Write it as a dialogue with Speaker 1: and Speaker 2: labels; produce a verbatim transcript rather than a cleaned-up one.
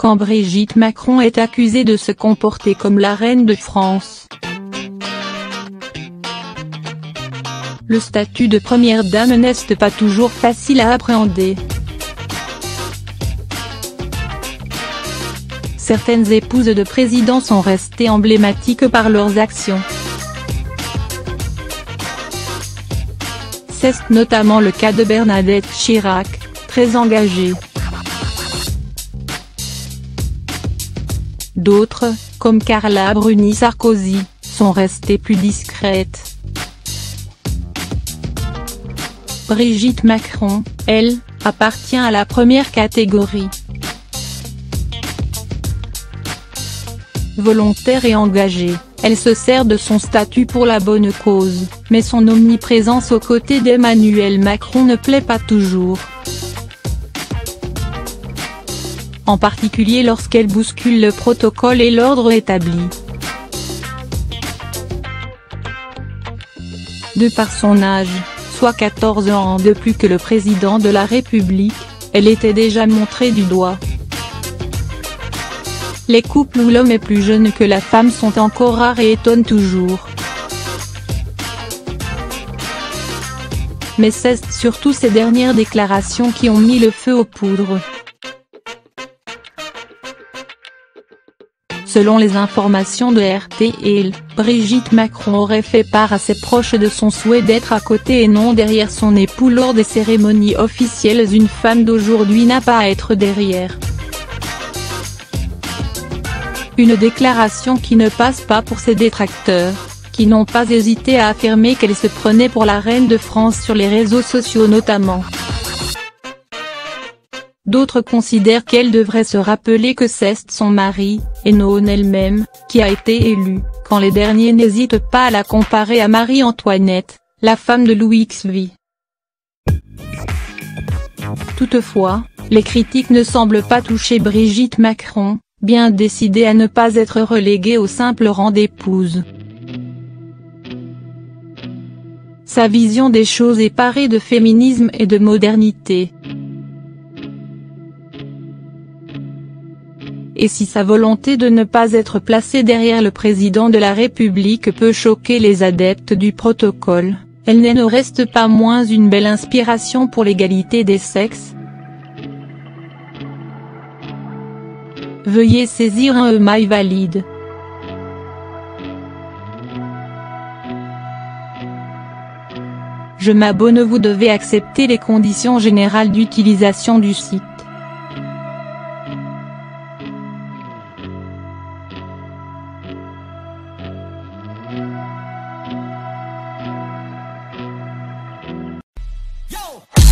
Speaker 1: quand Brigitte Macron est accusée de se comporter comme la reine de France. Le statut de première dame n'est pas toujours facile à appréhender. Certaines épouses de présidents sont restées emblématiques par leurs actions. C'est notamment le cas de Bernadette Chirac, très engagée. D'autres, comme Carla Bruni Sarkozy, sont restées plus discrètes. Brigitte Macron, elle, appartient à la première catégorie. Volontaire et engagée, elle se sert de son statut pour la bonne cause, mais son omniprésence aux côtés d'Emmanuel Macron ne plaît pas toujours. En particulier lorsqu'elle bouscule le protocole et l'ordre établi. De par son âge, soit quatorze ans de plus que le président de la République, elle était déjà montrée du doigt. Les couples où l'homme est plus jeune que la femme sont encore rares et étonnent toujours. Mais c'est surtout ces dernières déclarations qui ont mis le feu aux poudres. Selon les informations de R T L, Brigitte Macron aurait fait part à ses proches de son souhait d'être à côté et non derrière son époux lors des cérémonies officielles. Une femme d'aujourd'hui n'a pas à être derrière. Une déclaration qui ne passe pas pour ses détracteurs, qui n'ont pas hésité à affirmer qu'elle se prenait pour la reine de France sur les réseaux sociaux notamment. D'autres considèrent qu'elle devrait se rappeler que c'est son mari, et non elle-même, qui a été élu, quand les derniers n'hésitent pas à la comparer à Marie-Antoinette, la femme de Louis quatre. Toutefois, les critiques ne semblent pas toucher Brigitte Macron, bien décidée à ne pas être reléguée au simple rang d'épouse. Sa vision des choses est parée de féminisme et de modernité. Et si sa volonté de ne pas être placée derrière le président de la République peut choquer les adeptes du protocole, elle ne reste pas moins une belle inspiration pour l'égalité des sexes. Veuillez saisir un email valide. Je m'abonne. Vous devez accepter les conditions générales d'utilisation du site.
Speaker 2: Yo!